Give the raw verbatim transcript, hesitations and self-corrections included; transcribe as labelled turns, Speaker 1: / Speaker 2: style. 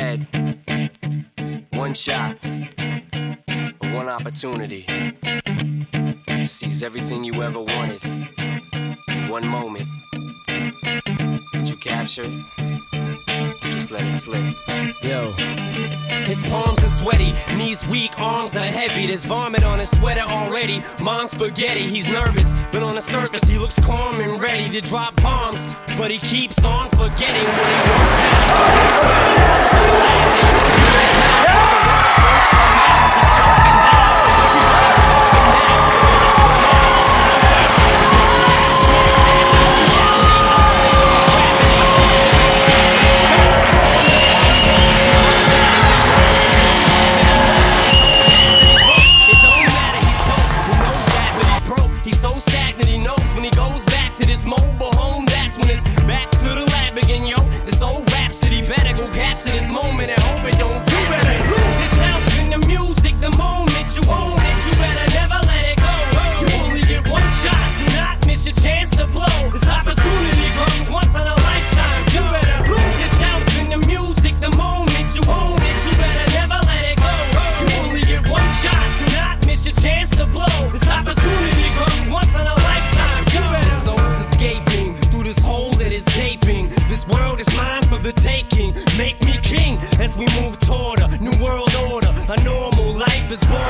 Speaker 1: head. One shot, one opportunity to seize everything you ever wanted in one moment. Did you capture it? Just let it slip. Yo. His palms are sweaty, knees weak, arms are heavy. There's vomit on his sweater already. Mom's spaghetti, he's nervous, but on the surface he looks calm and ready to drop bombs. But he keeps on forgetting what he wrote down. To this moment and hope it don't do better. Lose yourself in the music the moment you own it. You better never let it go. You only get one shot, do not miss your chance to blow. This opportunity comes once in a lifetime. You better lose yourself in the music the moment you own it. You better never let it go. You only get one shot, do not miss your chance to blow. This opportunity comes once in a lifetime. You better. The soul's escaping through this hole that is gaping. This world is mine for the taking. Make me king as we move toward a new world order. A normal life is born.